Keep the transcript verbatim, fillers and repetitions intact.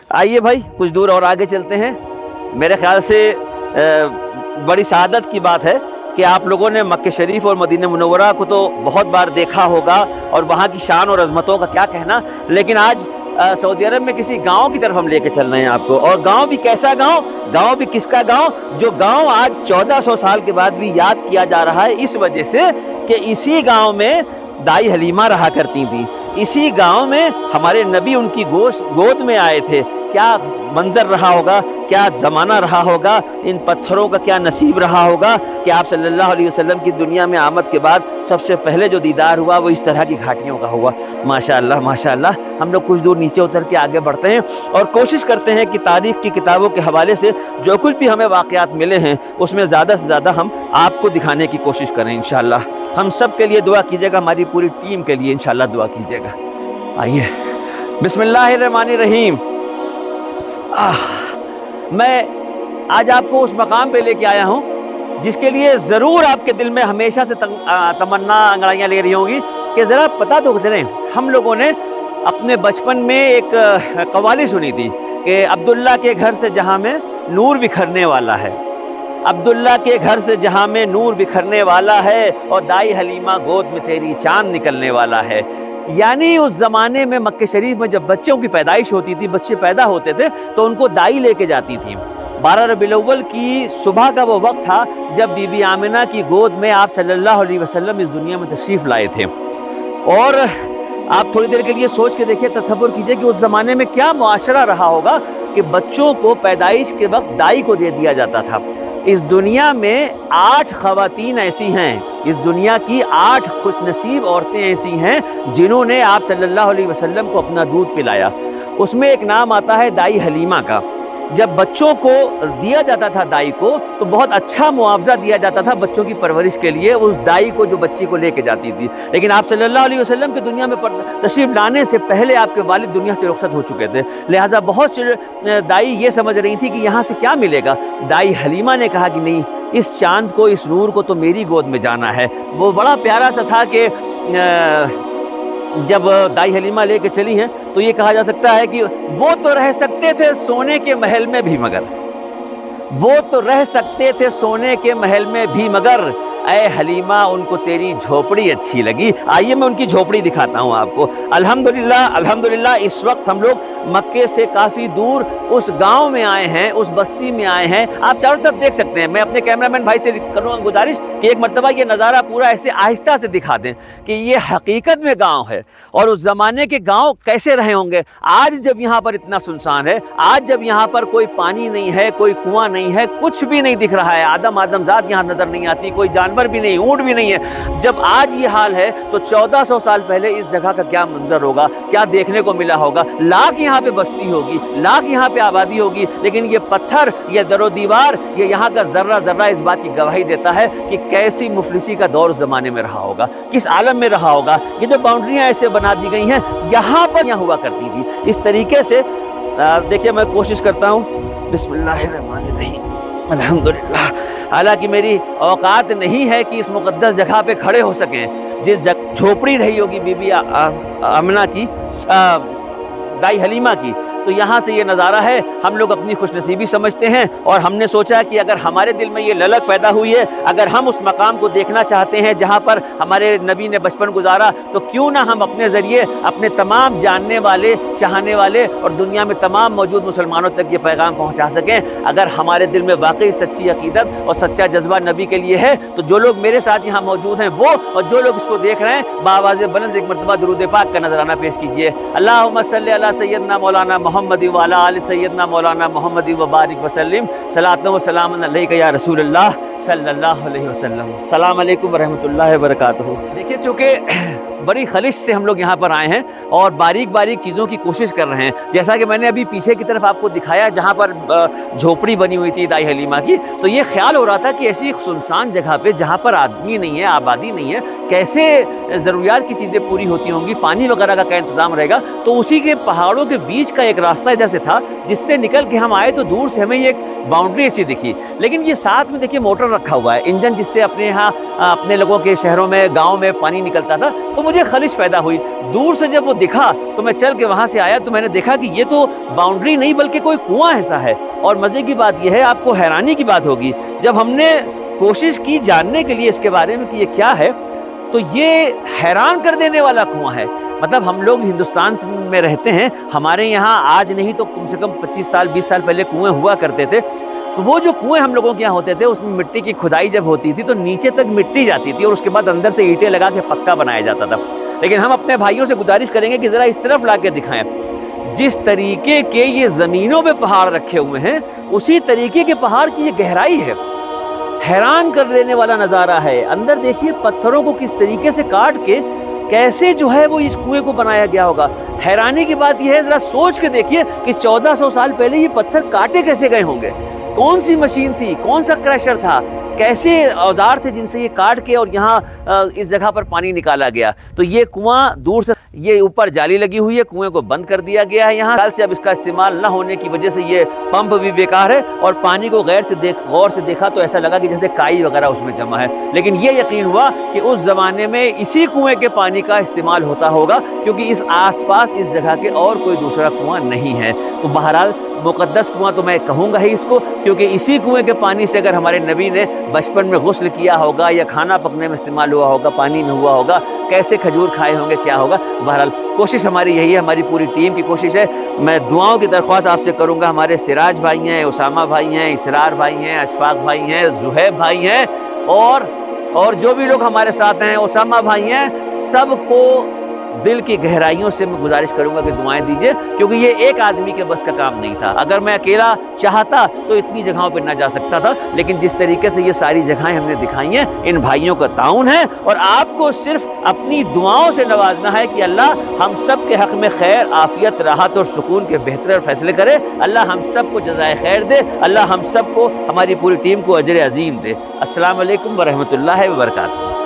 आइए भाई कुछ दूर और आगे चलते हैं। मेरे ख्याल से बड़ी सआदत की बात है कि आप लोगों ने मक्के शरीफ और मदीना मुनव्वरा को तो बहुत बार देखा होगा और वहाँ की शान और अजमतों का क्या कहना, लेकिन आज सऊदी अरब में किसी गांव की तरफ हम लेके चल रहे हैं आपको। और गांव भी कैसा गांव, गांव भी किसका गांव, जो गांव आज चौदह सौ साल के बाद भी याद किया जा रहा है इस वजह से कि इसी गांव में दाई हलीमा रहा करती थी, इसी गांव में हमारे नबी उनकी गोश गोद में आए थे। क्या मंजर रहा होगा, क्या ज़माना रहा होगा, इन पत्थरों का क्या नसीब रहा होगा कि आप सल्लल्लाहु अलैहि वसल्लम की दुनिया में आमद के बाद सबसे पहले जो दीदार हुआ वो इस तरह की घाटियों का हुआ। माशाअल्लाह माशाअल्लाह। हम लोग कुछ दूर नीचे उतर के आगे बढ़ते हैं और कोशिश करते हैं कि तारीख़ की किताबों के हवाले से जो कुछ भी हमें वाक़यात मिले हैं उसमें ज़्यादा से ज़्यादा हम आपको दिखाने की कोशिश करें इंशाअल्लाह। हम सब के लिए दुआ कीजिएगा, हमारी पूरी टीम के लिए इंशाअल्लाह दुआ कीजिएगा। आइए बिस्मिल्लाहिर्रहमानिर्रहीम। आह, मैं आज आपको उस मकाम पे लेके आया हूँ जिसके लिए ज़रूर आपके दिल में हमेशा से तमन्ना अंगड़ाइयाँ ले रही होंगी कि ज़रा पता तो चलें। हम लोगों ने अपने बचपन में एक कव्वाली सुनी थी कि अब्दुल्ला के घर से जहाँ में नूर बिखरने वाला है, अब्दुल्ला के घर से जहाँ में नूर बिखरने वाला है और दाई हलीमा गोद में तेरी चांद निकलने वाला है। यानी उस ज़माने में मक्के शरीफ में जब बच्चों की पैदाइश होती थी, बच्चे पैदा होते थे तो उनको दाई लेके जाती थी। बारह रबीउल अव्वल की सुबह का वो वक्त था जब बीबी आमिना की गोद में आप सल्लल्लाहु अलैहि वसल्लम इस दुनिया में तशरीफ़ लाए थे। और आप थोड़ी देर के लिए सोच के देखिए, तसव्वुर कीजिए कि उस ज़माने में क्या मुआशरा रहा होगा कि बच्चों को पैदाइश के वक्त दाई को दे दिया जाता था। इस दुनिया में आठ ख़वातीन ऐसी हैं, इस दुनिया की आठ खुशनसीब औरतें ऐसी हैं जिन्होंने आप सल्लल्लाहु अलैहि वसल्लम को अपना दूध पिलाया। उसमें एक नाम आता है दाई हलीमा का। जब बच्चों को दिया जाता था दाई को तो बहुत अच्छा मुआवजा दिया जाता था बच्चों की परवरिश के लिए उस दाई को जो बच्ची को लेके जाती थी। लेकिन आप सल्लल्लाहु अलैहि वसल्लम की दुनिया में तशरीफ़ लाने से पहले आपके वालिद दुनिया से रुखसत हो चुके थे, लिहाजा बहुत से दाई ये समझ रही थी कि यहाँ से क्या मिलेगा। दाई हलीमा ने कहा कि नहीं, इस चाँद को, इस नूर को तो मेरी गोद में जाना है। वो बड़ा प्यारा सा था कि जब दाई हलीमा लेके चली हैं तो ये कहा जा सकता है कि वो तो रह सकते थे सोने के महल में भी मगर, वो तो रह सकते थे सोने के महल में भी मगर, ऐ हलीमा उनको तेरी झोपड़ी अच्छी लगी। आइए मैं उनकी झोपड़ी दिखाता हूँ आपको। अल्हम्दुलिल्लाह अल्हम्दुलिल्लाह इस वक्त हम लोग मक्के से काफ़ी दूर उस गांव में आए हैं, उस बस्ती में आए हैं। आप चारों तरफ देख सकते हैं। मैं अपने कैमरामैन भाई से करूँगा गुजारिश कि एक मरतबा ये नज़ारा पूरा ऐसे आहिस्ता से दिखा दें कि ये हकीकत में गाँव है और उस ज़माने के गाँव कैसे रहे होंगे। आज जब यहाँ पर इतना सुनसान है, आज जब यहाँ पर कोई पानी नहीं है, कोई कुआँ नहीं है, कुछ भी नहीं दिख रहा है, आदम आदमजात यहाँ नज़र नहीं आती, कोई जानवर भी नहीं, ऊँट भी नहीं है, जब आज ये हाल है तो चौदह सौ साल पहले इस जगह का क्या मंजर होगा, क्या देखने को मिला होगा। लाख यहाँ पे बस्ती होगी, लाख यहाँ पे आबादी होगी, लेकिन ये पत्थर, ये दरो दीवार, ये यहाँ का जर्रा जर्रा इस बात की गवाही देता है कि कैसी मुफलिसी का दौर उस जमाने में रहा होगा, किस आलम में रहा होगा। ये जो बाउंड्रियाँ ऐसे बना दी गई हैं, यहाँ पर यहाँ हुआ करती थी इस तरीके से। देखिए मैं कोशिश करता हूँ। बिस्मिल्लाहिर्रहमानिर्रहीम, अल्हम्दुलिल्लाह। हालांकि मेरी औकात नहीं है कि इस मुक़द्दस जगह पे खड़े हो सकें जिस झोपड़ी रही होगी बीबी आमिना की, आ, दाई हलीमा की। तो यहाँ से ये नज़ारा है, हम लोग अपनी खुशनसीबी समझते हैं और हमने सोचा कि अगर हमारे दिल में ये ललक पैदा हुई है, अगर हम उस मकाम को देखना चाहते हैं जहाँ पर हमारे नबी ने बचपन गुजारा, तो क्यों ना हम अपने ज़रिए अपने तमाम जानने वाले, चाहने वाले और दुनिया में तमाम मौजूद मुसलमानों तक ये पैगाम पहुँचा सकें। अगर हमारे दिल में वाकई सच्ची अकीदत और सच्चा जज्बा नबी के लिए है तो जो लोग मेरे साथ यहाँ मौजूद हैं वो, और जो लोग इसको देख रहे हैं, बावाज़ बुलंद एक मरतबा दुरूद पाक का नजराना पेश कीजिए। अल्लाहुम्मा सल्ली अला सय्यदना मौलाना मोहम्मद व अला आलि सय्यदना मौलाना मोहम्मद व बारिक वसल्लिम सलातन व सलामन अलैका या रसूलल्लाह सल्लल्लाहु अलैहि वसल्लम। अस्सलाम वालेकुम व रहमतुल्लाहि व बरकातहू। देखिए चूँकि बड़ी खलिश से हम लोग यहाँ पर आए हैं और बारीक बारीक चीज़ों की कोशिश कर रहे हैं। जैसा कि मैंने अभी पीछे की तरफ आपको दिखाया जहाँ पर झोपड़ी बनी हुई थी दाई हलीमा की, तो ये ख्याल हो रहा था कि ऐसी सुनसान जगह पे जहाँ पर आदमी नहीं है, आबादी नहीं है, कैसे ज़रूरियात की चीज़ें पूरी होती होंगी, पानी वगैरह का क्या इंतज़ाम रहेगा। तो उसी के पहाड़ों के बीच का एक रास्ता इधर से था जिससे निकल के हम आए तो दूर से हमें ये एक बाउंड्री ऐसी दिखी। लेकिन ये साथ में देखिए मोटर पेट्रोल रखा हुआ है, इंजन जिससे अपने यहाँ अपने लोगों के शहरों में गांव में पानी निकलता था। तो मुझे खलिश पैदा हुई। दूर से जब वो दिखा तो मैं चल के वहाँ से आया तो मैंने देखा कि ये तो बाउंड्री नहीं बल्कि कोई कुआं ऐसा है। और मज़े की बात यह है, आपको हैरानी की बात होगी, जब हमने कोशिश की जानने के लिए इसके बारे में कि ये क्या है, तो ये हैरान कर देने वाला कुआं है। मतलब हम लोग हिंदुस्तान में रहते हैं, हमारे यहाँ आज नहीं तो कम से कम पच्चीस साल बीस साल पहले कुएं हुआ करते थे। तो वो जो कुएं हम लोगों के यहाँ होते थे उसमें मिट्टी की खुदाई जब होती थी तो नीचे तक मिट्टी जाती थी और उसके बाद अंदर से ईंटें लगा के पक्का बनाया जाता था। लेकिन हम अपने भाइयों से गुजारिश करेंगे कि ज़रा इस तरफ ला के दिखाएं, जिस तरीके के ये ज़मीनों पे पहाड़ रखे हुए हैं उसी तरीके के पहाड़ की ये गहराई है। हैरान कर देने वाला नज़ारा है। अंदर देखिए पत्थरों को किस तरीके से काट के कैसे जो है वो इस कुएं को बनाया गया होगा। हैरानी की बात यह है, ज़रा सोच के देखिए कि चौदह सौ साल पहले ये पत्थर काटे कैसे गए होंगे। कौन सी मशीन थी, कौन सा क्रशर था, कैसे औजार थे जिनसे ये काट के और यहाँ इस जगह पर पानी निकाला गया। तो ये कुआं दूर से, ये ऊपर जाली लगी हुई है, कुएं को बंद कर दिया गया है यहाँ साल से। अब इसका इस्तेमाल न होने की वजह से ये पंप भी बेकार है और पानी को गैर से देख गौर से देखा तो ऐसा लगा कि जैसे काई वगैरह उसमें जमा है। लेकिन ये यकीन हुआ कि उस ज़माने में इसी कुएं के पानी का इस्तेमाल होता होगा, क्योंकि इस आसपास इस जगह के और कोई दूसरा कुआं नहीं है। तो बहरहाल मुक़द्दस कुआं तो मैं कहूँगा ही इसको, क्योंकि इसी कुएं के पानी से अगर हमारे नबी ने बचपन में गुस्ल किया होगा या खाना पकने में इस्तेमाल हुआ होगा, पानी में हुआ होगा, कैसे खजूर खाए होंगे, क्या होगा। बहरहाल कोशिश हमारी यही है, हमारी पूरी टीम की कोशिश है। मैं दुआओं की दरख्वास्त आपसे करूँगा। हमारे सिराज भाई हैं, उसामा भाई हैं, इसरार भाई हैं, अशफाक भाई हैं, जुहैब भाई हैं और और जो भी लोग हमारे साथ हैं, उसामा भाई हैं, सबको दिल की गहराइयों से मैं गुजारिश करूंगा कि दुआएं दीजिए, क्योंकि ये एक आदमी के बस का काम नहीं था। अगर मैं अकेला चाहता तो इतनी जगहों पर ना जा सकता था, लेकिन जिस तरीके से ये सारी जगहें हमने दिखाई हैं, इन भाइयों का ताउन है और आपको सिर्फ अपनी दुआओं से नवाजना है कि अल्लाह हम सब के हक़ में खैर, आफ़ियत, राहत और सुकून के बेहतर फैसले करे। अल्लाह हम सब को जज़ाए खैर दे। अल्लाह हम सब को, हमारी पूरी टीम को अजर अज़ीम दे। अस्सलाम वालेकुम व रहमतुल्लाहि व बरकातहू।